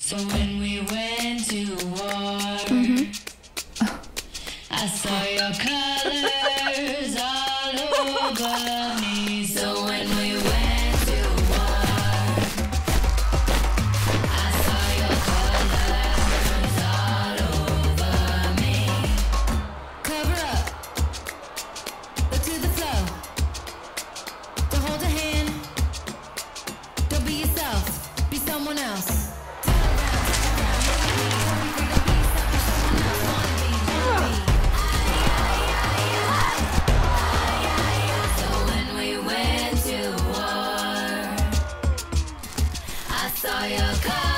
So when we went to war, I saw your colors all over me. So when we went to war, I saw your colors all over me. Cover up, look to the flow. Don't hold a hand, don't be yourself, be someone else. Saw your car.